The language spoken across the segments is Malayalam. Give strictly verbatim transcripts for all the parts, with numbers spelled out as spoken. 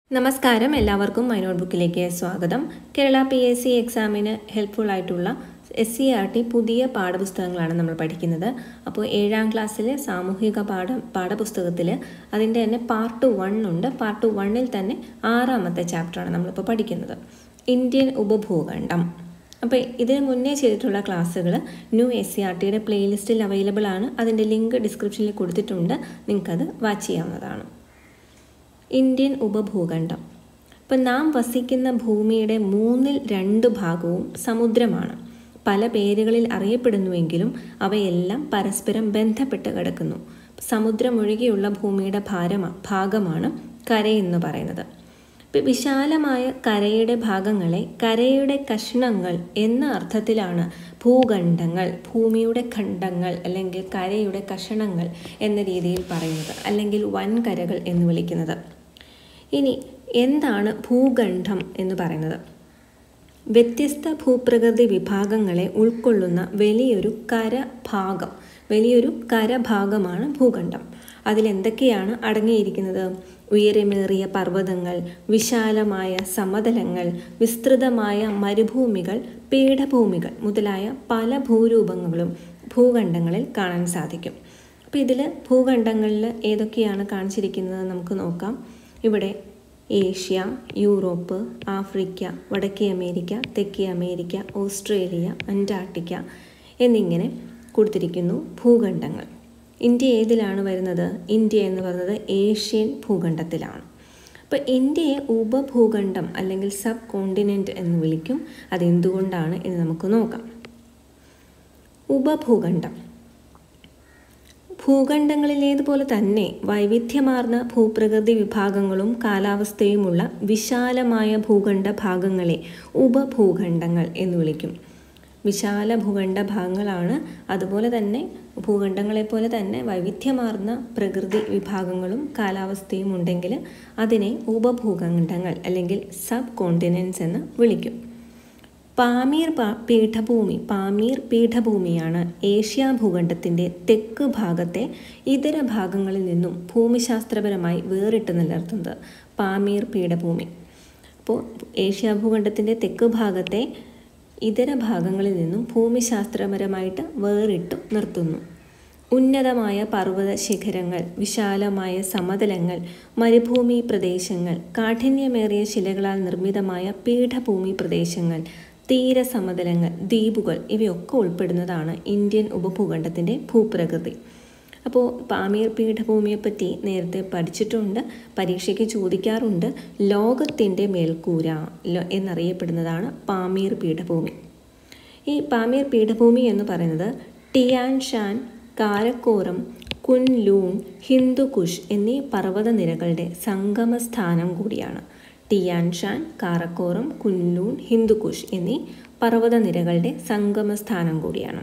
നമസ്കാരം, എല്ലാവർക്കും മൈ നോട്ട് ബുക്കിലേക്ക് സ്വാഗതം. കേരള പി എസ് സി എക്സാമിന് ഹെൽപ്ഫുൾ ആയിട്ടുള്ള എസ് സി ആർ ടി പുതിയ പാഠപുസ്തകങ്ങളാണ് നമ്മൾ പഠിക്കുന്നത്. അപ്പോൾ ഏഴാം ക്ലാസ്സിലെ സാമൂഹിക പാഠ പാഠപുസ്തകത്തിൽ അതിൻ്റെ തന്നെ പാർട്ട് വൺ ഉണ്ട്. പാർട്ട് വണ്ണിൽ തന്നെ ആറാമത്തെ ചാപ്റ്ററാണ് നമ്മളിപ്പോൾ പഠിക്കുന്നത്, ഇന്ത്യൻ ഉപഭൂഖണ്ഡം. അപ്പോൾ ഇതിന് മുന്നേ ചെയ്തിട്ടുള്ള ക്ലാസ്സുകൾ ന്യൂ എസ് സി ആർ ടിയുടെ പ്ലേലിസ്റ്റിൽ അവൈലബിൾ ആണ്. അതിൻ്റെ ലിങ്ക് ഡിസ്ക്രിപ്ഷനിൽ കൊടുത്തിട്ടുണ്ട്, നിങ്ങൾക്കത് വാച്ച് ചെയ്യാവുന്നതാണ്. ഇന്ത്യൻ ഉപഭൂഖണ്ഡം. ഇപ്പം നാം വസിക്കുന്ന ഭൂമിയുടെ മൂന്നിൽ രണ്ട് ഭാഗവും സമുദ്രമാണ്. പല പേരുകളിൽ അറിയപ്പെടുന്നുവെങ്കിലും അവയെല്ലാം പരസ്പരം ബന്ധപ്പെട്ട് കിടക്കുന്നു. സമുദ്രമൊഴികെയുള്ള ഭൂമിയുടെ ഭാരമ ഭാഗമാണ് കരയെന്ന് പറയുന്നത്. ഇപ്പം വിശാലമായ കരയുടെ ഭാഗങ്ങളെ കരയുടെ കഷ്ണങ്ങൾ എന്ന അർത്ഥത്തിലാണ് ഭൂഖണ്ഡങ്ങൾ, ഭൂമിയുടെ ഖണ്ഡങ്ങൾ അല്ലെങ്കിൽ കരയുടെ കഷണങ്ങൾ എന്ന രീതിയിൽ പറയുന്നത്, അല്ലെങ്കിൽ വൻകരകൾ എന്ന് വിളിക്കുന്നത്. ഇനി എന്താണ് ഭൂഖണ്ഡം എന്ന് പറയുന്നത്? വ്യത്യസ്ത ഭൂപ്രകൃതി വിഭാഗങ്ങളെ ഉൾക്കൊള്ളുന്ന വലിയൊരു കരഭാഗം വലിയൊരു കരഭാഗമാണ് ഭൂഖണ്ഡം. അതിലെന്തൊക്കെയാണ് അടങ്ങിയിരിക്കുന്നത്? ഉയരമേറിയ പർവ്വതങ്ങൾ, വിശാലമായ സമതലങ്ങൾ, വിസ്തൃതമായ മരുഭൂമികൾ, പീഠഭൂമികൾ മുതലായ പല ഭൂരൂപങ്ങളും ഭൂഖണ്ഡങ്ങളിൽ കാണാൻ സാധിക്കും. അപ്പോൾ ഇതിൽ ഭൂഖണ്ഡങ്ങളിൽ ഏതൊക്കെയാണ് കാണിച്ചിരിക്കുന്നത് നമുക്ക് നോക്കാം. ഇവിടെ ഏഷ്യ, യൂറോപ്പ്, ആഫ്രിക്ക, വടക്കേ അമേരിക്ക, തെക്കേ അമേരിക്ക, ഓസ്ട്രേലിയ, അന്റാർട്ടിക്ക എന്നിങ്ങനെ കൊടുത്തിരിക്കുന്നു ഭൂഖണ്ഡങ്ങൾ. ഇന്ത്യ ഏതിലാണ് വരുന്നത്? ഇന്ത്യ എന്ന് പറയുന്നത് ഏഷ്യൻ ഭൂഖണ്ഡത്തിലാണ്. അപ്പോൾ ഇന്ത്യയെ ഉപഭൂഖണ്ഡം അല്ലെങ്കിൽ സബ് കോണ്ടിനെൻ്റ് എന്ന് വിളിക്കും. അതെന്തുകൊണ്ടാണ് എന്ന് നമുക്ക് നോക്കാം. ഉപഭൂഖണ്ഡം ഭൂഖണ്ഡങ്ങളിലേതുപോലെ തന്നെ വൈവിധ്യമാർന്ന ഭൂപ്രകൃതി വിഭാഗങ്ങളും കാലാവസ്ഥയുമുള്ള വിശാലമായ ഭൂഖണ്ഡ ഭാഗങ്ങളെ ഉപഭൂഖണ്ഡങ്ങൾ എന്ന് വിളിക്കും. വിശാല ഭൂഖണ്ഡ ഭാഗങ്ങളാണ്, അതുപോലെ തന്നെ ഭൂഖണ്ഡങ്ങളെപ്പോലെ തന്നെ വൈവിധ്യമാർന്ന പ്രകൃതി വിഭാഗങ്ങളും കാലാവസ്ഥയും ഉണ്ടെങ്കിൽ അതിനെ ഉപഭൂഖണ്ഡങ്ങൾ അല്ലെങ്കിൽ സബ് കോണ്ടിനെൻറ്റ്സ് എന്ന് വിളിക്കും. പാമീർ പീഠഭൂമി പാമീർ പീഠഭൂമിയാണ് ഏഷ്യ ഭൂഖണ്ഡത്തിൻ്റെ തെക്ക് ഭാഗത്തെ ഇതര ഭാഗങ്ങളിൽ നിന്നും ഭൂമിശാസ്ത്രപരമായി വേറിട്ട് നിലനിർത്തുന്നത്. പാമീർ പീഠഭൂമി അപ്പോൾ ഏഷ്യ ഭൂഖണ്ഡത്തിൻ്റെ തെക്ക് ഭാഗത്തെ ഇതര ഭാഗങ്ങളിൽ നിന്നും ഭൂമിശാസ്ത്രപരമായിട്ട് വേറിട്ടു നിർത്തുന്നു. ഉന്നതമായ പർവ്വത ശിഖരങ്ങൾ, വിശാലമായ സമതലങ്ങൾ, മരുഭൂമി പ്രദേശങ്ങൾ, കാഠിന്യമേറിയ ശിലകളാൽ നിർമ്മിതമായ പീഠഭൂമി പ്രദേശങ്ങൾ, തീരസമതലങ്ങൾ, ദ്വീപുകൾ ഇവയൊക്കെ ഉൾപ്പെടുന്നതാണ് ഇന്ത്യൻ ഉപഭൂഖണ്ഡത്തിൻ്റെ ഭൂപ്രകൃതി. അപ്പോൾ പാമീർ പീഠഭൂമിയെപ്പറ്റി നേരത്തെ പഠിച്ചിട്ടുണ്ട്, പരീക്ഷയ്ക്ക് ചോദിക്കാറുണ്ട്. ലോകത്തിൻ്റെ മേൽക്കൂര എന്നറിയപ്പെടുന്നതാണ് പാമീർ പീഠഭൂമി. ഈ പാമീർ പീഠഭൂമി എന്ന് പറയുന്നത് ടിയാൻ ഷാൻ, കാരക്കോറം, കുൻലൂൺ, ഹിന്ദുകുഷ് എന്നീ പർവ്വതനിരകളുടെ സംഗമസ്ഥാനം കൂടിയാണ്. ടിയാൻ ഷാൻ, കാരക്കോറം, കുൻലൂൺ, ഹിന്ദുകുഷ് എന്നീ പർവ്വതനിരകളുടെ സംഗമസ്ഥാനം കൂടിയാണ്.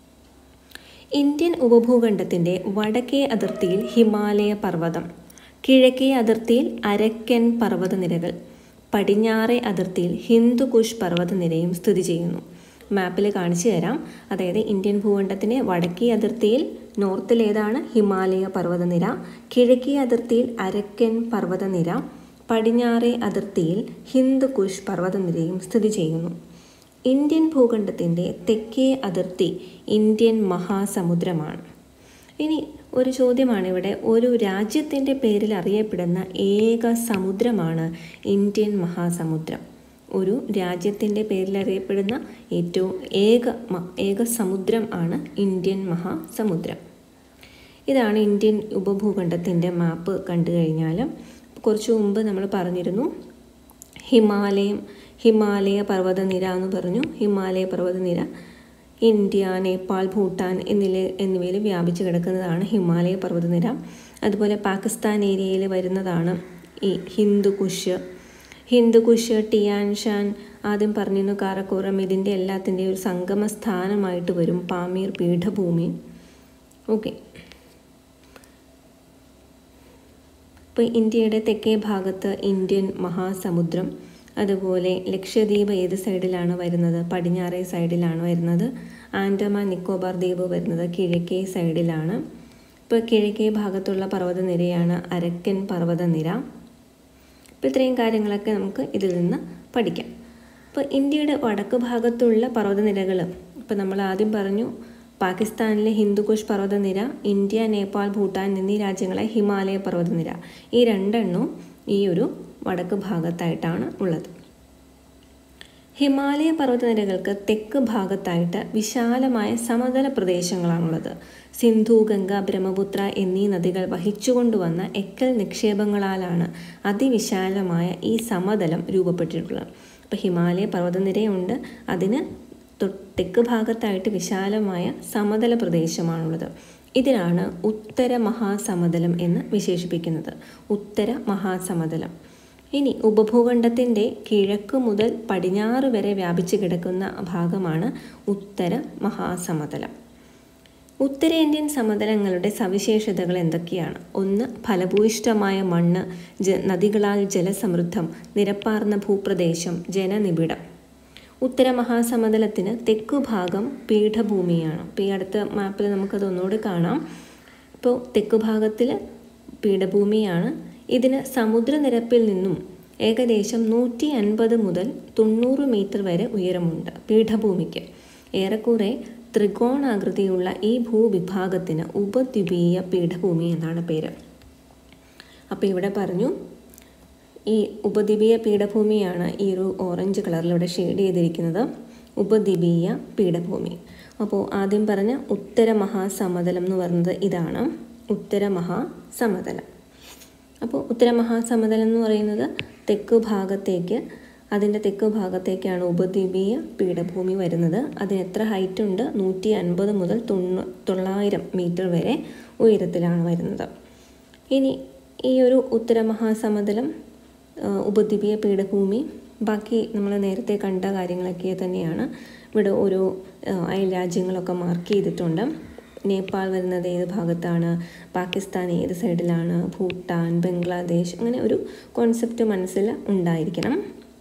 ഇന്ത്യൻ ഉപഭൂഖണ്ഡത്തിൻ്റെ വടക്കേ അതിർത്തിയിൽ ഹിമാലയ പർവ്വതം, കിഴക്കേ അതിർത്തിയിൽ അരക്കൻ പർവ്വതനിരകൾ, പടിഞ്ഞാറേ അതിർത്തിയിൽ ഹിന്ദുകുഷ് പർവ്വതനിരയും സ്ഥിതി ചെയ്യുന്നു. മാപ്പിൽ കാണിച്ചു തരാം. അതായത് ഇന്ത്യൻ ഭൂഖണ്ഡത്തിൻ്റെ വടക്കേ അതിർത്തിയിൽ നോർത്തിലേതാണ് ഹിമാലയ പർവ്വതനിര, കിഴക്കേ അതിർത്തിയിൽ അരക്കൻ പർവ്വതനിര, പടിഞ്ഞാറേ അതിർത്തിയിൽ ഹിന്ദുകുഷ് പർവ്വതനിരയും സ്ഥിതി ചെയ്യുന്നു. ഇന്ത്യൻ ഭൂഖണ്ഡത്തിൻ്റെ തെക്കേ അതിർത്തി ഇന്ത്യൻ മഹാസമുദ്രമാണ്. ഇനി ഒരു ചോദ്യമാണ് ഇവിടെ, ഒരു രാജ്യത്തിൻ്റെ പേരിൽ അറിയപ്പെടുന്ന ഏക സമുദ്രമാണ് ഇന്ത്യൻ മഹാസമുദ്രം. ഒരു രാജ്യത്തിൻ്റെ പേരിൽ അറിയപ്പെടുന്ന ഏറ്റവും ഏക ഏക സമുദ്രം ആണ് ഇന്ത്യൻ മഹാസമുദ്രം. ഇതാണ് ഇന്ത്യൻ ഉപഭൂഖണ്ഡത്തിൻ്റെ മാപ്പ്. കണ്ടു കഴിഞ്ഞാൽ കുറച്ച് മുമ്പ് നമ്മൾ പറഞ്ഞിരുന്നു ഹിമാലയം ഹിമാലയ പർവ്വതനിര എന്ന് പറഞ്ഞു. ഹിമാലയ പർവ്വതനിര ഇന്ത്യ, നേപ്പാൾ, ഭൂട്ടാൻ എന്നിവ എന്നിവയിൽ വ്യാപിച്ചു കിടക്കുന്നതാണ് ഹിമാലയ പർവ്വതനിര. അതുപോലെ പാകിസ്ഥാൻ ഏരിയയിൽ വരുന്നതാണ് ഈ ഹിന്ദുകുഷ്. ഹിന്ദുകുഷ്, ടിയാൻ ഷാൻ, ആദ്യം പറഞ്ഞിരുന്നു കാരക്കോറം, ഇതിൻ്റെ എല്ലാത്തിൻ്റെയും ഒരു സംഗമ സ്ഥാനമായിട്ട് വരും പാമീർ പീഠഭൂമി. ഓക്കെ, ഇപ്പോൾ ഇന്ത്യയുടെ തെക്കേ ഭാഗത്ത് ഇന്ത്യൻ മഹാസമുദ്രം, അതുപോലെ ലക്ഷദ്വീപ് ഏത് സൈഡിലാണ് വരുന്നത്? പടിഞ്ഞാറേ സൈഡിലാണ് വരുന്നത്. ആൻഡമാൻ നിക്കോബാർ ദ്വീപ് വരുന്നത് കിഴക്കേ സൈഡിലാണ്. ഇപ്പോൾ കിഴക്കേ ഭാഗത്തുള്ള പർവ്വതനിരയാണ് അരക്കൻ പർവ്വതനിര. അപ്പോൾ ഇത്രയും കാര്യങ്ങളൊക്കെ നമുക്ക് ഇതിൽ നിന്ന് പഠിക്കാം. അപ്പോൾ ഇന്ത്യയുടെ വടക്ക് ഭാഗത്തുള്ള പർവ്വതനിരകൾ, ഇപ്പോൾ നമ്മൾ ആദ്യം പറഞ്ഞു പാകിസ്ഥാനിലെ ഹിന്ദുകുഷ് പർവ്വതനിര, ഇന്ത്യ, നേപ്പാൾ, ഭൂട്ടാൻ എന്നീ രാജ്യങ്ങളെ ഹിമാലയ പർവ്വതനിര. ഈ രണ്ടെണ്ണവും ഈ ഒരു വടക്ക് ഭാഗത്തായിട്ടാണ് ഉള്ളത്. ഹിമാലയ പർവ്വതനിരകൾക്ക് തെക്ക് ഭാഗത്തായിട്ട് വിശാലമായ സമതല പ്രദേശങ്ങളാണുള്ളത്. സിന്ധു, ഗംഗ, ബ്രഹ്മപുത്ര എന്നീ നദികൾ വഹിച്ചുകൊണ്ടുവന്ന എക്കൽ നിക്ഷേപങ്ങളാലാണ് അതിവിശാലമായ ഈ സമതലം രൂപപ്പെട്ടിട്ടുള്ളത്. അപ്പോൾ ഹിമാലയ പർവ്വതനിരയുണ്ട്, അതിന് തെക്ക് ഭാഗത്തായിട്ട് വിശാലമായ സമതല പ്രദേശമാണുള്ളത്. ഇതിനാണ് ഉത്തര മഹാസമതലം എന്ന് വിശേഷിപ്പിക്കുന്നത്. ഉത്തര മഹാസമതലം. ഇനി ഉപഭൂഖണ്ഡത്തിൻ്റെ കിഴക്ക് മുതൽ പടിഞ്ഞാറ് വരെ വ്യാപിച്ചു കിടക്കുന്ന ഭാഗമാണ് ഉത്തര മഹാസമതലം. ഉത്തരേന്ത്യൻ സമതലങ്ങളുടെ സവിശേഷതകൾ എന്തൊക്കെയാണ്? ഒന്ന്, ഫലഭൂയിഷ്ഠമായ മണ്ണ്, ജ നദികളാൽ ജലസമൃദ്ധം, നിരപ്പാർന്ന ഭൂപ്രദേശം, ജനനിബിഡം. ഉത്തര മഹാസമതലത്തിന് തെക്കുഭാഗം പീഠഭൂമിയാണ്. ഇപ്പോൾ ഈ അടുത്ത മാപ്പിൽ നമുക്കത് ഒന്നുകൂടി കാണാം. ഇപ്പോൾ തെക്കുഭാഗത്തിൽ പീഠഭൂമിയാണ്. ഇതിന് സമുദ്രനിരപ്പിൽ നിന്നും ഏകദേശം നൂറ്റി അൻപത് മുതൽ തൊണ്ണൂറ് മീറ്റർ വരെ ഉയരമുണ്ട്. പീഠഭൂമിക്ക് ഏറെക്കുറെ ത്രികോണാകൃതിയുള്ള ഈ ഭൂവിഭാഗത്തിന് ഉപദ്വീപീയ പീഠഭൂമി എന്നാണ് പേര്. അപ്പോൾ ഇവിടെ പറഞ്ഞു ഈ ഉപദ്വീപീയ പീഠഭൂമിയാണ് ഈ ഒരു ഓറഞ്ച് കളറിലൂടെ ഷെയ്ഡ് ചെയ്തിരിക്കുന്നത്, ഉപദ്വീപീയ പീഠഭൂമി. അപ്പോൾ ആദ്യം പറഞ്ഞ ഉത്തര മഹാസമതലം എന്ന് പറയുന്നത് ഇതാണ്, ഉത്തര മഹാസമതലം. അപ്പോൾ ഉത്തര മഹാസമതലം എന്ന് പറയുന്നത് തെക്കു ഭാഗത്തേക്ക്, അതിൻ്റെ തെക്കു ഭാഗത്തേക്കാണ് ഉപദ്വീപീയ പീഠഭൂമി വരുന്നത്. അതിന് എത്ര ഹൈറ്റ് ഉണ്ട്? നൂറ്റി അൻപത് മുതൽ തൊണ്ണൂ തൊള്ളായിരം മീറ്റർ വരെ ഉയരത്തിലാണ് വരുന്നത്. ഇനി ഈ ഒരു ഉത്തര മഹാസമതലം, ഉപദ്വീപീയ പീഠഭൂമി, ബാക്കി നമ്മൾ നേരത്തെ കണ്ട കാര്യങ്ങളൊക്കെ തന്നെയാണ്. ഇവിടെ ഓരോ അയൽ രാജ്യങ്ങളൊക്കെ മാർക്ക് ചെയ്തിട്ടുണ്ട്. നേപ്പാൾ വരുന്നത് ഏത് ഭാഗത്താണ്, പാകിസ്ഥാൻ ഏത് സൈഡിലാണ്, ഭൂട്ടാൻ, ബംഗ്ലാദേശ്, അങ്ങനെ ഒരു കോൺസെപ്റ്റ് മനസ്സിൽ ഉണ്ടായിരിക്കണം.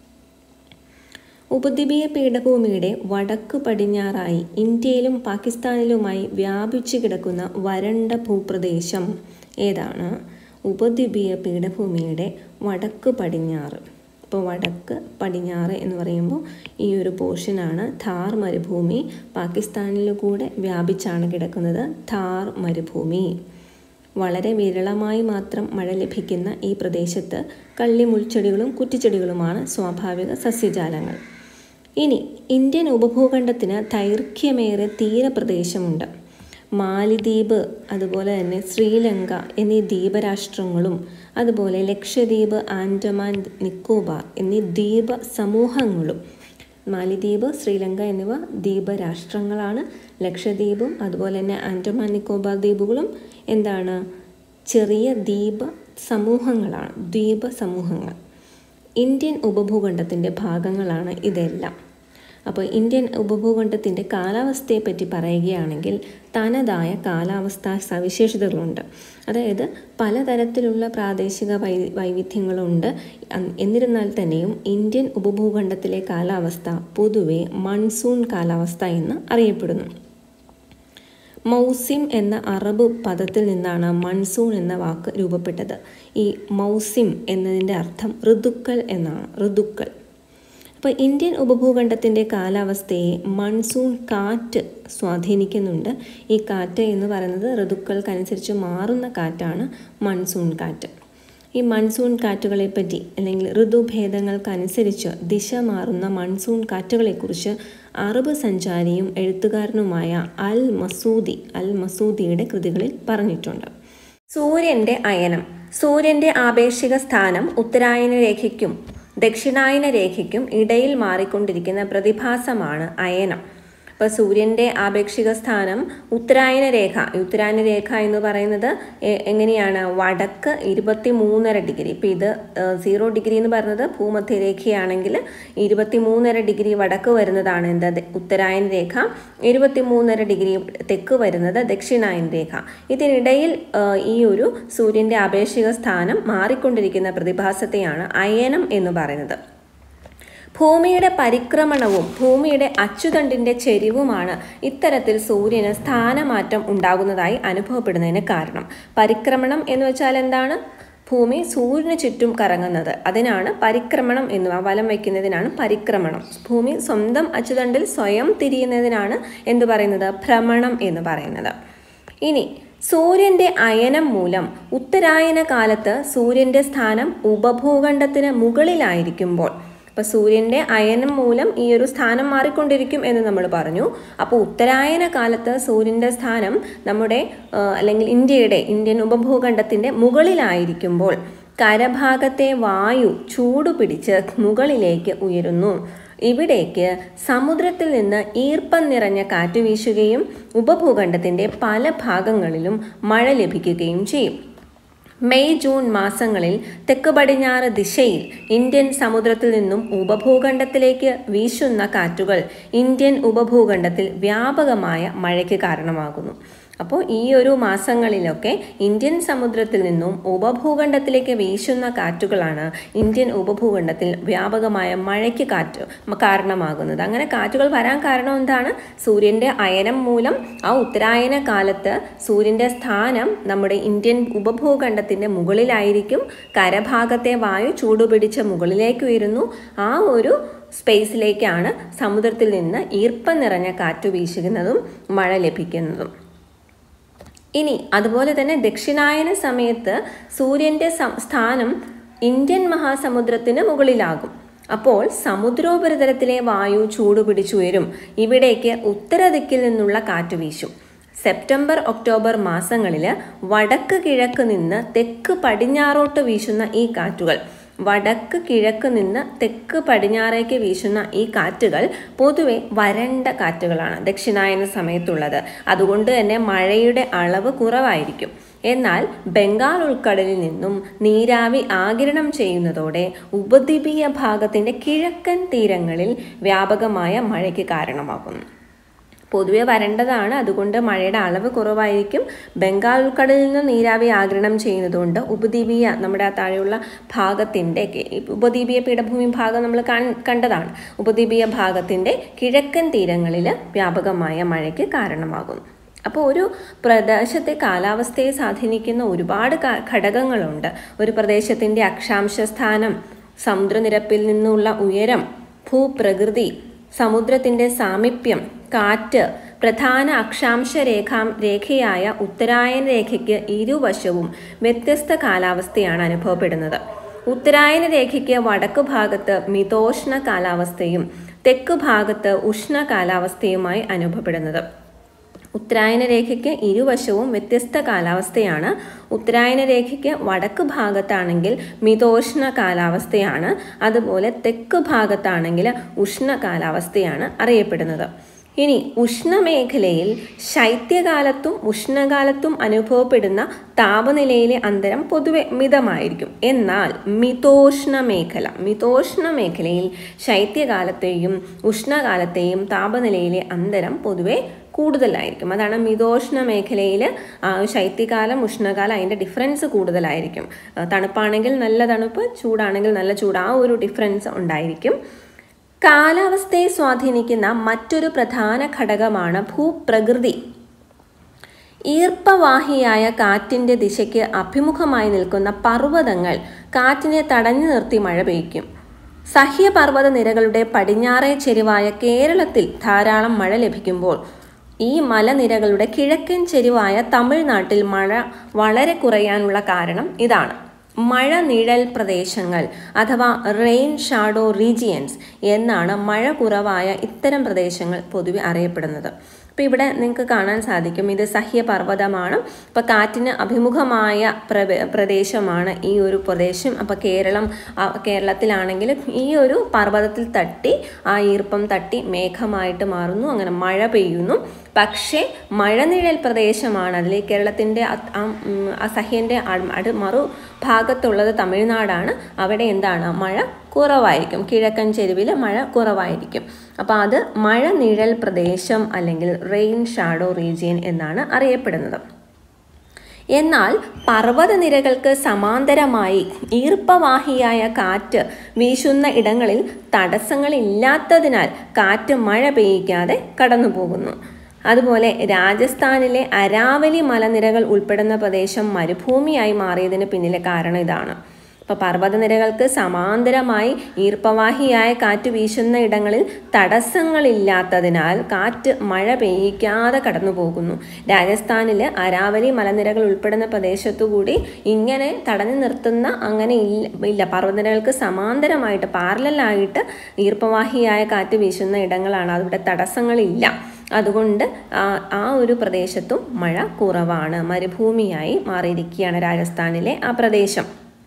ഉപദ്വീപീയ പീഠഭൂമിയുടെ വടക്ക് പടിഞ്ഞാറായി ഇന്ത്യയിലും പാകിസ്ഥാനിലുമായി വ്യാപിച്ചു കിടക്കുന്ന വരണ്ട ഭൂപ്രദേശം ഏതാണ്? ഉപദ്വീപീയ പീഠഭൂമിയുടെ വടക്ക് പടിഞ്ഞാറ്. ഇപ്പോൾ വടക്ക് പടിഞ്ഞാറ് എന്ന് പറയുമ്പോൾ ഈ ഒരു പോർഷനാണ് ഥാർ മരുഭൂമി. പാകിസ്ഥാനിൽ കൂടെ വ്യാപിച്ചാണ് കിടക്കുന്നത് ഥാർ മരുഭൂമി. വളരെ വിരളമായി മാത്രം മഴ ലഭിക്കുന്ന ഈ പ്രദേശത്ത് കള്ളിമുൾച്ചെടികളും കുറ്റിച്ചെടികളുമാണ് സ്വാഭാവിക സസ്യജാലങ്ങൾ. ഇനി ഇന്ത്യൻ ഉപഭൂഖണ്ഡത്തിന് ദൈർഘ്യമേറെ തീരപ്രദേശമുണ്ട്. മാലിദ്വീപ്, അതുപോലെ തന്നെ ശ്രീലങ്ക എന്നീ ദ്വീപരാഷ്ട്രങ്ങളും അതുപോലെ ലക്ഷദ്വീപ്, ആൻഡമാൻ നിക്കോബാർ എന്നീ ദ്വീപ സമൂഹങ്ങളും. മാലിദ്വീപ്, ശ്രീലങ്ക എന്നിവ ദ്വീപരാഷ്ട്രങ്ങളാണ്. ലക്ഷദ്വീപും അതുപോലെ തന്നെ ആൻഡമാൻ നിക്കോബാർ ദ്വീപുകളും എന്താണ്? ചെറിയ ദ്വീപ സമൂഹങ്ങളാണ്, ദ്വീപ സമൂഹങ്ങൾ. ഇന്ത്യൻ ഉപഭൂഖണ്ഡത്തിൻ്റെ ഭാഗങ്ങളാണ് ഇതെല്ലാം. അപ്പോൾ ഇന്ത്യൻ ഉപഭൂഖണ്ഡത്തിൻ്റെ കാലാവസ്ഥയെപ്പറ്റി പറയുകയാണെങ്കിൽ തനതായ കാലാവസ്ഥാ സവിശേഷതകളുണ്ട്. അതായത് പലതരത്തിലുള്ള പ്രാദേശിക വൈ വൈവിധ്യങ്ങളുണ്ട്. എന്നിരുന്നാൽ തന്നെയും ഇന്ത്യൻ ഉപഭൂഖണ്ഡത്തിലെ കാലാവസ്ഥ പൊതുവെ മൺസൂൺ കാലാവസ്ഥ എന്ന് അറിയപ്പെടുന്നു. മൗസിം എന്ന അറബ് പദത്തിൽ നിന്നാണ് മൺസൂൺ എന്ന വാക്ക് രൂപപ്പെട്ടത്. ഈ മൗസിം എന്നതിൻ്റെ അർത്ഥം ഋതുക്കൾ എന്നാണ്, ഋതുക്കൾ. അപ്പോൾ ഇന്ത്യൻ ഉപഭൂഖണ്ഡത്തിൻ്റെ കാലാവസ്ഥയെ മൺസൂൺ കാറ്റ് സ്വാധീനിക്കുന്നുണ്ട്. ഈ കാറ്റ് എന്ന് പറയുന്നത് ഋതുക്കൾക്കനുസരിച്ച് മാറുന്ന കാറ്റാണ് മൺസൂൺ കാറ്റ്. ഈ മൺസൂൺ കാറ്റുകളെപ്പറ്റി അല്ലെങ്കിൽ ഋതുഭേദങ്ങൾക്കനുസരിച്ച് ദിശ മാറുന്ന മൺസൂൺ കാറ്റുകളെക്കുറിച്ച് അറബ് സഞ്ചാരിയും എഴുത്തുകാരനുമായ അൽ മസൂദി അൽ മസൂദിയുടെ കൃതികളിൽ പറഞ്ഞിട്ടുണ്ട്. സൂര്യൻ്റെ അയനം. സൂര്യൻ്റെ ആപേക്ഷിക സ്ഥാനം ഉത്തരായന രേഖയ്ക്കും ദക്ഷിണായന രേഖയ്ക്കും ഇടയിൽ മാറിക്കൊണ്ടിരിക്കുന്ന പ്രതിഭാസമാണ് അയനം. അപ്പോൾ സൂര്യൻ്റെ ആപേക്ഷിക സ്ഥാനം ഉത്തരായന രേഖ, ഉത്തരായന രേഖ എന്ന് പറയുന്നത് എങ്ങനെയാണ്? വടക്ക് ഇരുപത്തി മൂന്നര ഡിഗ്രി. ഇപ്പം ഇത് സീറോ ഡിഗ്രി എന്ന് പറയുന്നത് ഭൂമധ്യരേഖയാണെങ്കിൽ ഇരുപത്തി മൂന്നര ഡിഗ്രി വടക്ക് വരുന്നതാണ് എന്ത്? ഉത്തരായന രേഖ. ഇരുപത്തി മൂന്നര ഡിഗ്രി തെക്ക് വരുന്നത് ദക്ഷിണായന രേഖ. ഇതിനിടയിൽ ഈ ഒരു സൂര്യൻ്റെ ആപേക്ഷിക സ്ഥാനം മാറിക്കൊണ്ടിരിക്കുന്ന പ്രതിഭാസത്തെയാണ് അയനം എന്ന് പറയുന്നത്. ഭൂമിയുടെ പരിക്രമണവും ഭൂമിയുടെ അച്ചുതണ്ടിൻ്റെ ചെരിവുമാണ് ഇത്തരത്തിൽ സൂര്യന് സ്ഥാനമാറ്റം ഉണ്ടാകുന്നതായി അനുഭവപ്പെടുന്നതിന് കാരണം. പരിക്രമണം എന്ന് വെച്ചാൽ എന്താണ്? ഭൂമി സൂര്യന് ചുറ്റും കറങ്ങുന്നത്, അതിനാണ് പരിക്രമണം എന്ന് വലം വയ്ക്കുന്നതിനാണ് പരിക്രമണം. ഭൂമി സ്വന്തം അച്ചുതണ്ടിൽ സ്വയം തിരിയുന്നതിനാണ് എന്ത് പറയുന്നത്? ഭ്രമണം എന്ന് പറയുന്നത്. ഇനി സൂര്യൻ്റെ അയനം മൂലം ഉത്തരായന കാലത്ത് സൂര്യൻ്റെ സ്ഥാനം ഉപഭൂഖണ്ഡത്തിന് മുകളിലായിരിക്കുമ്പോൾ, അപ്പോൾ സൂര്യൻ്റെ അയനം മൂലം ഈ ഒരു സ്ഥാനം മാറിക്കൊണ്ടിരിക്കും എന്ന് നമ്മൾ പറഞ്ഞു. അപ്പോൾ ഉത്തരായന കാലത്ത് സൂര്യൻ്റെ സ്ഥാനം നമ്മുടെ അല്ലെങ്കിൽ ഇന്ത്യയുടെ ഇന്ത്യൻ ഉപഭൂഖണ്ഡത്തിൻ്റെ മുകളിലായിരിക്കുമ്പോൾ കരഭാഗത്തെ വായു ചൂടുപിടിച്ച് മുകളിലേക്ക് ഉയരുന്നു. ഇവിടേക്ക് സമുദ്രത്തിൽ നിന്ന് ഈർപ്പം നിറഞ്ഞ കാറ്റ് വീശുകയും ഉപഭൂഖണ്ഡത്തിൻ്റെ പല ഭാഗങ്ങളിലും മഴ ലഭിക്കുകയും ചെയ്യും. മെയ് ജൂൺ മാസങ്ങളിൽ തെക്ക് പടിഞ്ഞാറ് ദിശയിൽ ഇന്ത്യൻ സമുദ്രത്തിൽ നിന്നും ഉപഭൂഖണ്ഡത്തിലേക്ക് വീശുന്ന കാറ്റുകൾ ഇന്ത്യൻ ഉപഭൂഖണ്ഡത്തിൽ വ്യാപകമായ മഴയ്ക്ക് കാരണമാകുന്നു. അപ്പോൾ ഈ ഒരു മാസങ്ങളിലൊക്കെ ഇന്ത്യൻ സമുദ്രത്തിൽ നിന്നും ഉപഭൂഖണ്ഡത്തിലേക്ക് വീശുന്ന കാറ്റുകളാണ് ഇന്ത്യൻ ഉപഭൂഖണ്ഡത്തിൽ വ്യാപകമായ മഴയ്ക്ക് കാറ്റ് കാരണമാകുന്നത്. അങ്ങനെ കാറ്റുകൾ വരാൻ കാരണം എന്താണ്? സൂര്യൻ്റെ അയനം മൂലം ആ ഉത്തരായന കാലത്ത് സൂര്യൻ്റെ സ്ഥാനം നമ്മുടെ ഇന്ത്യൻ ഉപഭൂഖണ്ഡത്തിൻ്റെ മുകളിലായിരിക്കും. കരഭാഗത്തെ വായു ചൂടുപിടിച്ച് മുകളിലേക്ക് ഉയരുന്നു. ആ ഒരു സ്പേസിലേക്കാണ് സമുദ്രത്തിൽ നിന്ന് ഈർപ്പം നിറഞ്ഞ കാറ്റ് വീശുന്നതും മഴ ലഭിക്കുന്നതും. ഇനി അതുപോലെ തന്നെ ദക്ഷിണായന സമയത്ത് സൂര്യൻ്റെ സ്ഥാനം ഇന്ത്യൻ മഹാസമുദ്രത്തിന് മുകളിലാകും. അപ്പോൾ സമുദ്രോപരിതലത്തിലെ വായു ചൂടുപിടിച്ചുയരും. ഇവിടേക്ക് ഉത്തരദിക്കിൽ നിന്നുള്ള കാറ്റ് വീശും. സെപ്റ്റംബർ ഒക്ടോബർ മാസങ്ങളിൽ വടക്ക് കിഴക്ക് നിന്ന് തെക്ക് പടിഞ്ഞാറോട്ട് വീശുന്ന ഈ കാറ്റുകൾ വടക്ക് കിഴക്ക് നിന്ന് തെക്ക് പടിഞ്ഞാറേക്ക് വീശുന്ന ഈ കാറ്റുകൾ പൊതുവെ വരണ്ട കാറ്റുകളാണ് ദക്ഷിണായന സമയത്തുള്ളത്. അതുകൊണ്ട് തന്നെ മഴയുടെ അളവ് കുറവായിരിക്കും. എന്നാൽ ബംഗാൾ ഉൾക്കടലിൽ നിന്നും നീരാവി ആഗിരണം ചെയ്യുന്നതോടെ ഉപദ്വീപീയ ഭാഗത്തിൻ്റെ കിഴക്കൻ തീരങ്ങളിൽ വ്യാപകമായ മഴയ്ക്ക് കാരണമാകുന്നു. പൊതുവെ വരണ്ടതാണ്, അതുകൊണ്ട് മഴയുടെ അളവ് കുറവായിരിക്കും. ബംഗാൾ ഉൾക്കടലിൽ നിന്ന് നീരാവി ആഗിരണം ചെയ്യുന്നതുകൊണ്ട് ഉപദ്വീപീയ നമ്മുടെ ആ താഴെയുള്ള ഭാഗത്തിൻ്റെ ഉപദ്വീപീയ പീഠഭൂമി ഭാഗം നമ്മൾ കണ്ടതാണ്. ഉപദ്വീപീയ ഭാഗത്തിൻ്റെ കിഴക്കൻ തീരങ്ങളിൽ വ്യാപകമായ മഴയ്ക്ക് കാരണമാകുന്നു. അപ്പോൾ ഒരു പ്രദേശത്തെ കാലാവസ്ഥയെ സ്വാധീനിക്കുന്ന ഒരുപാട് ഘടകങ്ങളുണ്ട്. ഒരു പ്രദേശത്തിൻ്റെ അക്ഷാംശ സ്ഥാനം, സമുദ്രനിരപ്പിൽ നിന്നുള്ള ഉയരം, ഭൂപ്രകൃതി, സമുദ്രത്തിൻ്റെ സാമീപ്യം, കാറ്റ്, പ്രധാന അക്ഷാംശ രേഖാ രേഖയായ ഉത്തരായന രേഖയ്ക്ക് ഇരുവശവും വ്യത്യസ്ത കാലാവസ്ഥയാണ് അനുഭവപ്പെടുന്നത്. ഉത്തരായന രേഖയ്ക്ക് വടക്കു ഭാഗത്ത് മിതോഷ്ണ കാലാവസ്ഥയും തെക്കു ഭാഗത്ത് ഉഷ്ണ കാലാവസ്ഥയുമായി അനുഭവപ്പെടുന്നത്. ഉത്തരായന രേഖയ്ക്ക് ഇരുവശവും വ്യത്യസ്ത കാലാവസ്ഥയാണ്. ഉത്തരായന രേഖയ്ക്ക് വടക്ക് ഭാഗത്താണെങ്കിൽ മിതോഷ്ണ കാലാവസ്ഥയാണ്, അതുപോലെ തെക്ക് ഭാഗത്താണെങ്കിൽ ഉഷ്ണ കാലാവസ്ഥയാണ് അറിയപ്പെടുന്നത്. ഇനി ഉഷ്ണമേഖലയിൽ ശൈത്യകാലത്തും ഉഷ്ണകാലത്തും അനുഭവപ്പെടുന്ന താപനിലയിലെ അന്തരം പൊതുവെ മിതമായിരിക്കും. എന്നാൽ മിതോഷ്ണ മേഖല മിതോഷ്ണ മേഖലയിൽ ശൈത്യകാലത്തെയും ഉഷ്ണകാലത്തെയും താപനിലയിലെ അന്തരം പൊതുവെ കൂടുതലായിരിക്കും. അതാണ് മിതോഷ്ണ മേഖലയിൽ ശൈത്യകാലം ഉഷ്ണകാലം അതിൻ്റെ ഡിഫറൻസ് കൂടുതലായിരിക്കും. തണുപ്പാണെങ്കിൽ നല്ല തണുപ്പ്, ചൂടാണെങ്കിൽ നല്ല ചൂട്, ആ ഒരു ഡിഫറൻസ് ഉണ്ടായിരിക്കും. കാലാവസ്ഥയെ സ്വാധീനിക്കുന്ന മറ്റൊരു പ്രധാന ഘടകമാണ് ഭൂപ്രകൃതി. ഈർപ്പവാഹിയായ കാറ്റിൻ്റെ ദിശയ്ക്ക് അഭിമുഖമായി നിൽക്കുന്ന പർവ്വതങ്ങൾ കാറ്റിനെ തടഞ്ഞു നിർത്തി മഴ പെയ്യ്ക്കും. സഹ്യപർവ്വത നിരകളുടെ പടിഞ്ഞാറേ ചെരിവായ കേരളത്തിൽ ധാരാളം മഴ ലഭിക്കുമ്പോൾ ഈ മലനിരകളുടെ കിഴക്കൻ ചെരിവായ തമിഴ്നാട്ടിൽ മഴ വളരെ കുറയാനുള്ള കാരണം ഇതാണ്. മഴ നിഴൽ പ്രദേശങ്ങൾ അഥവാ റെയിൻ ഷാഡോ റീജിയൻസ് എന്നാണ് മഴ കുറവായ ഇത്തരം പ്രദേശങ്ങൾ പൊതുവെ അറിയപ്പെടുന്നത്. അപ്പോൾ ഇവിടെ നിങ്ങൾക്ക് കാണാൻ സാധിക്കും ഇത് സഹ്യപർവ്വതമാണ്. അപ്പോൾ കാറ്റിന് അഭിമുഖമായ പ്രദേശമാണ് ഈ ഒരു പ്രദേശം. അപ്പോൾ കേരളം കേരളത്തിലാണെങ്കിൽ ഈ ഒരു പർവ്വതത്തിൽ തട്ടി ആ ഈർപ്പം തട്ടി മേഘമായിട്ട് മാറുന്നു, അങ്ങനെ മഴ പെയ്യുന്നു. പക്ഷേ മഴനിഴൽ പ്രദേശമാണ് അതിൽ കേരളത്തിൻ്റെ അസഹ്യൻ്റെ അടു മറു ഭാഗത്തുള്ളത് തമിഴ്നാടാണ്. അവിടെ എന്താണ് മഴ കുറവായിരിക്കും, കിഴക്കൻ ചെരുവിൽ മഴ കുറവായിരിക്കും. അപ്പോൾ അത് മഴ നിഴൽ പ്രദേശം അല്ലെങ്കിൽ റെയിൻ ഷാഡോ റീജിയൻ എന്നാണ് അറിയപ്പെടുന്നത്. എന്നാൽ പർവ്വതനിരകൾക്ക് സമാന്തരമായി ഈർപ്പവാഹിയായ കാറ്റ് വീശുന്ന ഇടങ്ങളിൽ തടസ്സങ്ങളില്ലാത്തതിനാൽ കാറ്റ് മഴ പെയ്യിക്കാതെ കടന്നു പോകുന്നു. അതുപോലെ രാജസ്ഥാനിലെ അരാവലി മലനിരകൾ ഉൾപ്പെടുന്ന പ്രദേശം മരുഭൂമിയായി മാറിയതിന് പിന്നിലെ കാരണം ഇതാണ്. അപ്പോൾ പർവ്വതനിരകൾക്ക് സമാന്തരമായി ഈർപ്പവാഹിയായ കാറ്റ് വീശുന്ന ഇടങ്ങളിൽ തടസ്സങ്ങളില്ലാത്തതിനാൽ കാറ്റ് മഴ പെയ്യിക്കാതെ കടന്നു പോകുന്നു. രാജസ്ഥാനിൽ അരാവലി മലനിരകൾ ഉൾപ്പെടുന്ന പ്രദേശത്തുകൂടി ഇങ്ങനെ തടഞ്ഞു നിർത്തുന്ന അങ്ങനെ ഇല്ല ഇല്ല പർവ്വതനിരകൾക്ക് സമാന്തരമായിട്ട് പാരലലായിട്ട് ഈർപ്പവാഹിയായ കാറ്റ് വീശുന്ന ഇടങ്ങളാണ്. അവിടെ തടസ്സങ്ങളില്ല. അതുകൊണ്ട് ആ ഒരു പ്രദേശത്തും മഴ കുറവാണ്. മരുഭൂമിയായി മാറിയിരിക്കുകയാണ് രാജസ്ഥാനിലെ ആ പ്രദേശം.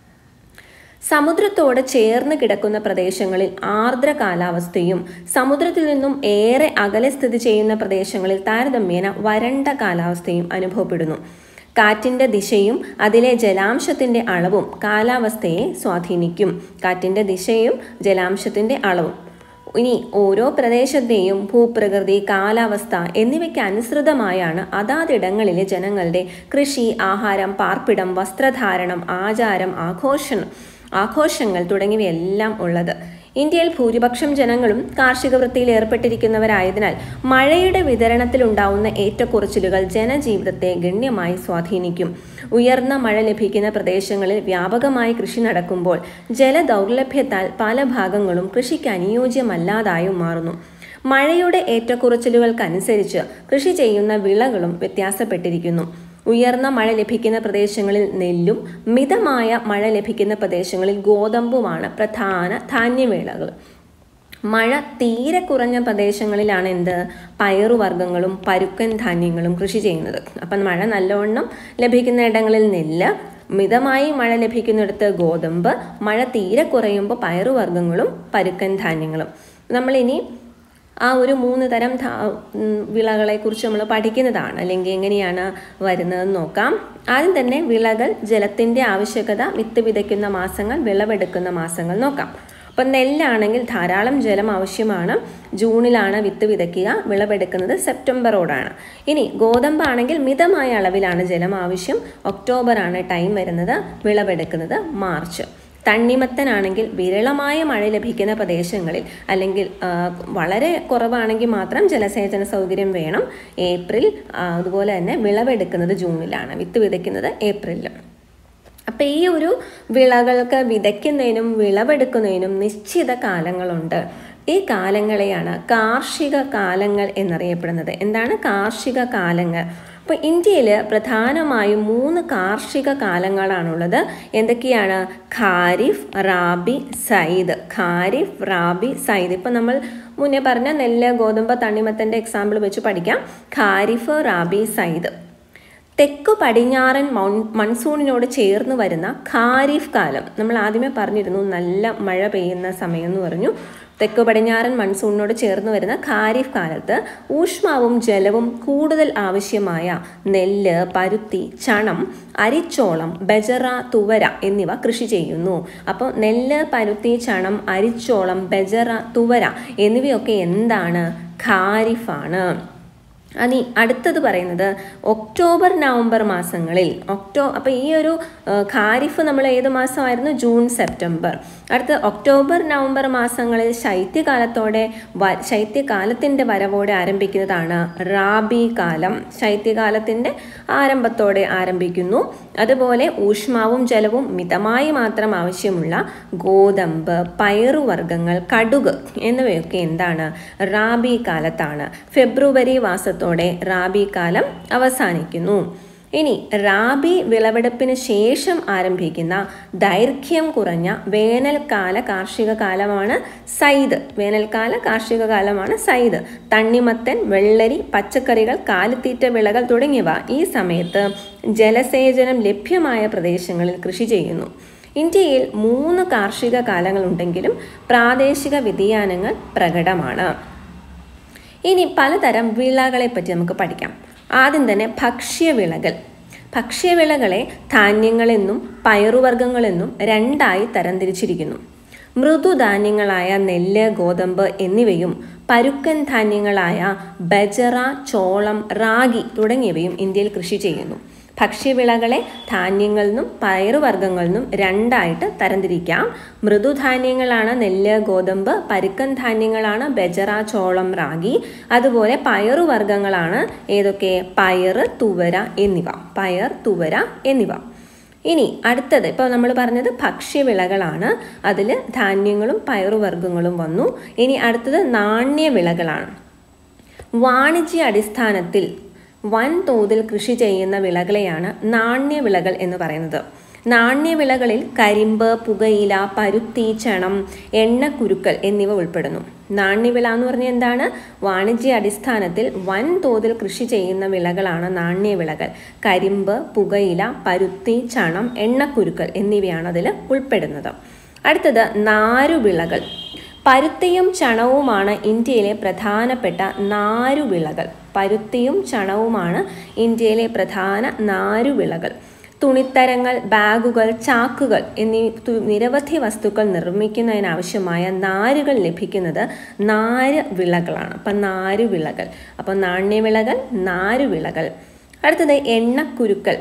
സമുദ്രത്തോട് ചേർന്ന് കിടക്കുന്ന പ്രദേശങ്ങളിൽ ആർദ്ര കാലാവസ്ഥയും സമുദ്രത്തിൽ നിന്നും ഏറെ അകലെ സ്ഥിതി ചെയ്യുന്ന പ്രദേശങ്ങളിൽ താരതമ്യേന വരണ്ട കാലാവസ്ഥയും അനുഭവപ്പെടുന്നു. കാറ്റിൻ്റെ ദിശയും അതിലെ ജലാംശത്തിൻ്റെ അളവും കാലാവസ്ഥയെ സ്വാധീനിക്കും. കാറ്റിൻ്റെ ദിശയും ജലാംശത്തിൻ്റെ അളവും. ഇനി ഓരോ പ്രദേശത്തെയും ഭൂപ്രകൃതി, കാലാവസ്ഥ എന്നിവയ്ക്ക് അനുസൃതമായാണ് അതാതിടങ്ങളിലെ ജനങ്ങളുടെ കൃഷി, ആഹാരം, പാർപ്പിടം, വസ്ത്രധാരണം, ആചാരം, ആഘോഷം ആഘോഷങ്ങൾ തുടങ്ങിയവയെല്ലാം ഉള്ളത്. ഇന്ത്യയിൽ ഭൂരിപക്ഷം ജനങ്ങളും കാർഷിക വൃത്തിയിൽ ഏർപ്പെട്ടിരിക്കുന്നവരായതിനാൽ മഴയുടെ വിതരണത്തിലുണ്ടാവുന്ന ഏറ്റക്കുറച്ചിലുകൾ ജനജീവിതത്തെ ഗണ്യമായി സ്വാധീനിക്കും. ഉയർന്ന മഴ ലഭിക്കുന്ന പ്രദേശങ്ങളിൽ വ്യാപകമായി കൃഷി നടക്കുമ്പോൾ ജലദൗർലഭ്യത്താൽ പല ഭാഗങ്ങളും കൃഷിക്ക് അനുയോജ്യമല്ലാതായും മാറുന്നു. മഴയുടെ ഏറ്റക്കുറച്ചിലുകൾക്കനുസരിച്ച് കൃഷി ചെയ്യുന്ന വിളകളും വ്യത്യാസപ്പെട്ടിരിക്കുന്നു. ഉയർന്ന മഴ ലഭിക്കുന്ന പ്രദേശങ്ങളിൽ നെല്ലും മിതമായ മഴ ലഭിക്കുന്ന പ്രദേശങ്ങളിൽ ഗോതമ്പുമാണ് പ്രധാന ധാന്യവിളകൾ. മഴ തീരെ കുറഞ്ഞ പ്രദേശങ്ങളിലാണ് എന്ത് പയറുവർഗ്ഗങ്ങളും പരുക്കൻ ധാന്യങ്ങളും കൃഷി ചെയ്യുന്നത്. അപ്പം മഴ നല്ലവണ്ണം ലഭിക്കുന്ന ഇടങ്ങളിൽ നെല്ല്, മിതമായി മഴ ലഭിക്കുന്നിടത്ത് ഗോതമ്പ്, മഴ തീരെ കുറയുമ്പോൾ പയറുവർഗ്ഗങ്ങളും പരുക്കൻ ധാന്യങ്ങളും. നമ്മളിനി ആ ഒരു മൂന്ന് തരം വിളകളെക്കുറിച്ച് നമ്മൾ പഠിക്കുന്നതാണ്, അല്ലെങ്കിൽ എങ്ങനെയാണ് വരുന്നതെന്ന് നോക്കാം. ആദ്യം തന്നെ വിളകൾ, ജലത്തിൻ്റെ ആവശ്യകത, വിത്ത് വിതയ്ക്കുന്ന മാസങ്ങൾ, വിളവെടുക്കുന്ന മാസങ്ങൾ നോക്കാം. അപ്പം നെല്ലാണെങ്കിൽ ധാരാളം ജലം ആവശ്യമാണ്. ജൂണിലാണ് വിത്ത് വിതയ്ക്കുക, വിളവെടുക്കുന്നത് സെപ്റ്റംബറോടാണ്. ഇനി ഗോതമ്പാണെങ്കിൽ മിതമായ അളവിലാണ് ജലം ആവശ്യം. ഒക്ടോബറാണ് ടൈം വരുന്നത്, വിളവെടുക്കുന്നത് മാർച്ച്. തണ്ണിമത്തനാണെങ്കിൽ വിരളമായ മഴ ലഭിക്കുന്ന പ്രദേശങ്ങളിൽ അല്ലെങ്കിൽ വളരെ കുറവാണെങ്കിൽ മാത്രം ജലസേചന സൗകര്യം വേണം. ഏപ്രിൽ. അതുപോലെ തന്നെ വിളവെടുക്കുന്നത് ജൂണിലാണ്, വിത്ത് വിതയ്ക്കുന്നത് ഏപ്രിലിൽ. അപ്പം ഈ ഒരു വിളകൾക്ക് വിതയ്ക്കുന്നതിനും വിളവെടുക്കുന്നതിനും നിശ്ചിത കാലങ്ങളുണ്ട്. ഈ കാലങ്ങളെയാണ് കാർഷിക കാലങ്ങൾ എന്നറിയപ്പെടുന്നത്. എന്താണ് കാർഷിക കാലങ്ങൾ? അപ്പോൾ ഇന്ത്യയിൽ പ്രധാനമായും മൂന്ന് കാർഷിക കാലങ്ങളാണുള്ളത്. എന്തൊക്കെയാണ്? ഖാരിഫ്, റാബി, സയ്ദ്. ഖാരിഫ്, റാബി, സയ്ദ്. ഇപ്പം നമ്മൾ മുന്നേ പറഞ്ഞ നെല്ല്, ഗോതമ്പ്, തണ്ണിമത്തൻ്റെ എക്സാമ്പിൾ വെച്ച് പഠിക്കാം. ഖാരിഫ്, റാബി, സയ്ദ്. തെക്കു പടിഞ്ഞാറൻ മൗൺ മൺസൂണിനോട് ചേർന്ന് വരുന്ന ഖാരിഫ് കാലം, നമ്മൾ ആദ്യമേ പറഞ്ഞിരുന്നു നല്ല മഴ പെയ്യുന്ന സമയം എന്ന് പറഞ്ഞു. തെക്കു പടിഞ്ഞാറൻ മൺസൂണിനോട് ചേർന്ന് വരുന്ന ഖാരിഫ് കാലത്ത് ഊഷ്മാവും ജലവും കൂടുതൽ ആവശ്യമായ നെല്ല്, പരുത്തി, ചണം, അരിച്ചോളം, ബജറ, തുവര എന്നിവ കൃഷി ചെയ്യുന്നു. അപ്പോൾ നെല്ല്, പരുത്തി, ചണം, അരിച്ചോളം, ബജറ, തുവര എന്നിവയൊക്കെ എന്താണ്? ഖാരിഫാണ്. അനി അടുത്തത് പറയുന്നത് ഒക്ടോബർ നവംബർ മാസങ്ങളിൽ. ഒക്ടോ അപ്പോൾ ഈ ഒരു ഖാരിഫ് നമ്മൾ ഏത് മാസമായിരുന്നു? June, September. അടുത്ത ഒക്ടോബർ നവംബർ മാസങ്ങളിൽ ശൈത്യകാലത്തോടെ വ ശൈത്യകാലത്തിൻ്റെ വരവോടെ ആരംഭിക്കുന്നതാണ് റാബി കാലം. ശൈത്യകാലത്തിൻ്റെ ആരംഭത്തോടെ ആരംഭിക്കുന്നു. അതുപോലെ ഊഷ്മാവും ജലവും മിതമായി മാത്രം ആവശ്യമുള്ള ഗോതമ്പ്, പയറുവർഗ്ഗങ്ങൾ, കടുക് എന്നിവയൊക്കെ എന്താണ്? റാബി കാലത്താണ്. ഫെബ്രുവരി മാസത്തോടെ റാബി കാലം അവസാനിക്കുന്നു. ഇനി റാബി വിളവെടുപ്പിന് ശേഷം ആരംഭിക്കുന്ന ദൈർഘ്യം കുറഞ്ഞ വേനൽക്കാല കാർഷിക കാലമാണ് സയ്ദ്. വേനൽക്കാല കാർഷിക കാലമാണ് സയ്ദ്. തണ്ണിമത്തൻ, വെള്ളരി, പച്ചക്കറികൾ, കാലിത്തീറ്റ വിളകൾ തുടങ്ങിയവ ഈ സമയത്ത് ജലസേചനം ലഭ്യമായ പ്രദേശങ്ങളിൽ കൃഷി ചെയ്യുന്നു. ഇന്ത്യയിൽ മൂന്ന് കാർഷിക കാലങ്ങളുണ്ടെങ്കിലും പ്രാദേശിക വ്യതിയാനങ്ങൾ പ്രകടമാണ്. ഇനി പലതരം വിളകളെ പറ്റി നമുക്ക് പഠിക്കാം. ആദ്യം തന്നെ ഭക്ഷ്യവിളകൾ. ഭക്ഷ്യവിളകളെ ധാന്യങ്ങളെന്നും പയറുവർഗ്ഗങ്ങളെന്നും രണ്ടായി തരംതിരിച്ചിരിക്കുന്നു. മൃദുധാന്യങ്ങളായ നെല്ല്, ഗോതമ്പ് എന്നിവയും പരുക്കൻ ധാന്യങ്ങളായ ബജറ, ചോളം, റാഗി തുടങ്ങിയവയും ഇന്ത്യയിൽ കൃഷി ചെയ്യുന്നു. ഭക്ഷ്യവിളകളെ ധാന്യങ്ങളിൽ നിന്നും പയറുവർഗ്ഗങ്ങളിൽ നിന്നും രണ്ടായിട്ട് തരംതിരിക്കാം. മൃദുധാന്യങ്ങളാണ് നെല്ല്, ഗോതമ്പ്. പരുക്കൻ ധാന്യങ്ങളാണ് ബജറ, ചോളം, റാഗി. അതുപോലെ പയറുവർഗ്ഗങ്ങളാണ് ഏതൊക്കെ? പയർ, തുവര എന്നിവ. പയർ, തുവര എന്നിവ. ഇനി അടുത്തത്, ഇപ്പോൾ നമ്മൾ പറഞ്ഞത് ഭക്ഷ്യവിളകളാണ്, അതിൽ ധാന്യങ്ങളും പയറുവർഗ്ഗങ്ങളും വന്നു. ഇനി അടുത്തത് നാണ്യവിളകളാണ്. വാണിജ്യ അടിസ്ഥാനത്തിൽ വൻതോതിൽ കൃഷി ചെയ്യുന്ന വിളകളെയാണ് നാണ്യവിളകൾ എന്ന് പറയുന്നത്. നാണ്യവിളകളിൽ കരിമ്പ്, പുകയില, പരുത്തി, ചണം, എണ്ണക്കുരുക്കൾ എന്നിവ ഉൾപ്പെടുന്നു. നാണ്യവിള എന്ന് പറഞ്ഞാൽ എന്താണ്? വാണിജ്യ അടിസ്ഥാനത്തിൽ വൻതോതിൽ കൃഷി ചെയ്യുന്ന വിളകളാണ് നാണ്യവിളകൾ. കരിമ്പ്, പുകയില, പരുത്തി, ചണം, എണ്ണക്കുരുക്കൾ എന്നിവയാണ് അതിൽ ഉൾപ്പെടുന്നത്. അടുത്തത് നാരുവിളകൾ. പരുത്തിയും ചണവുമാണ് ഇന്ത്യയിലെ പ്രധാനപ്പെട്ട നാരുവിളകൾ. പരുത്തിയും ചണവുമാണ് ഇന്ത്യയിലെ പ്രധാന നാരുവിളകൾ. തുണിത്തരങ്ങൾ, ബാഗുകൾ, ചാക്കുകൾ എന്നീ നിരവധി വസ്തുക്കൾ നിർമ്മിക്കുന്നതിനാവശ്യമായ നാരുകൾ ലഭിക്കുന്നത് നാര് വിളകളാണ്. അപ്പം നാരുവിളകൾ. അപ്പം നാണ്യവിളകൾ, നാരുവിളകൾ. അടുത്തത് എണ്ണക്കുരുക്കൾ.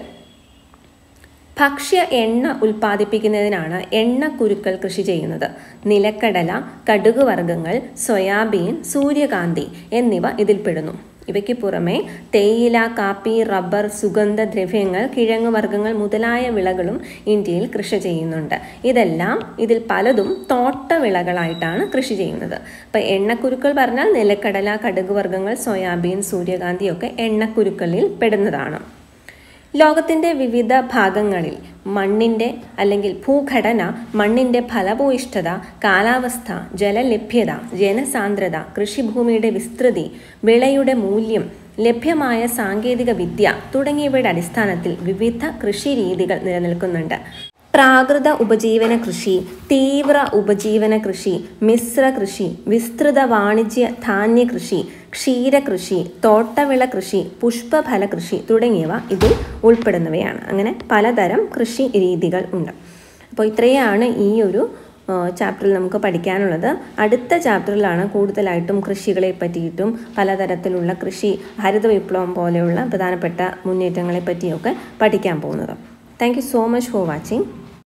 ഭക്ഷ്യ എണ്ണ ഉൽപ്പാദിപ്പിക്കുന്നതിനാണ് എണ്ണക്കുരുക്കൾ കൃഷി ചെയ്യുന്നത്. നിലക്കടല, കടുക് വർഗ്ഗങ്ങൾ, സോയാബീൻ, സൂര്യകാന്തി എന്നിവ ഇതിൽപ്പെടുന്നു. ഇവയ്ക്ക് പുറമെ തേയില, കാപ്പി, റബ്ബർ, സുഗന്ധദ്രവ്യങ്ങൾ, കിഴങ്ങ് വർഗ്ഗങ്ങൾ മുതലായ വിളകളും ഇന്ത്യയിൽ കൃഷി ചെയ്യുന്നുണ്ട്. ഇതെല്ലാം ഇതിൽ പലതും തോട്ടവിളകളായിട്ടാണ് കൃഷി ചെയ്യുന്നത്. അപ്പം എണ്ണക്കുരുക്കൾ പറഞ്ഞാൽ നിലക്കടല, കടുക് വർഗ്ഗങ്ങൾ, സോയാബീൻ, സൂര്യകാന്തി ഒക്കെ എണ്ണക്കുരുക്കളിൽ പെടുന്നതാണ്. ലോകത്തിൻ്റെ വിവിധ ഭാഗങ്ങളിൽ മണ്ണിൻ്റെ അല്ലെങ്കിൽ ഭൂഘടന, മണ്ണിൻ്റെ ഫലഭൂയിഷ്ഠത, കാലാവസ്ഥ, ജലലഭ്യത, ജനസാന്ദ്രത, കൃഷിഭൂമിയുടെ വിസ്തൃതി, വിളയുടെ മൂല്യം, ലഭ്യമായ സാങ്കേതിക വിദ്യ തുടങ്ങിയവയുടെ അടിസ്ഥാനത്തിൽ വിവിധ കൃഷി രീതികൾ നിലനിൽക്കുന്നുണ്ട്. പ്രാകൃത ഉപജീവന കൃഷി, തീവ്ര ഉപജീവന കൃഷി, മിശ്ര കൃഷി, വിസ്തൃത വാണിജ്യ ധാന്യ കൃഷി, ക്ഷീരകൃഷി, തോട്ടവിള കൃഷി, പുഷ്പഫല കൃഷി തുടങ്ങിയവ ഇതിൽ ഉൾപ്പെടുന്നവയാണ്. അങ്ങനെ പലതരം കൃഷി രീതികൾ ഉണ്ട്. അപ്പോൾ ഇത്രയാണ് ഈ ഒരു ചാപ്റ്ററിൽ നമുക്ക് പഠിക്കാനുള്ളത്. അടുത്ത ചാപ്റ്ററിലാണ് കൂടുതലായിട്ടും കൃഷികളെ പറ്റിയിട്ടും പലതരത്തിലുള്ള കൃഷി, ഹരിത വിപ്ലവം പോലെയുള്ള പ്രധാനപ്പെട്ട മുന്നേറ്റങ്ങളെ പറ്റിയൊക്കെ പഠിക്കാൻ പോകുന്നത്. Thank you so much for watching.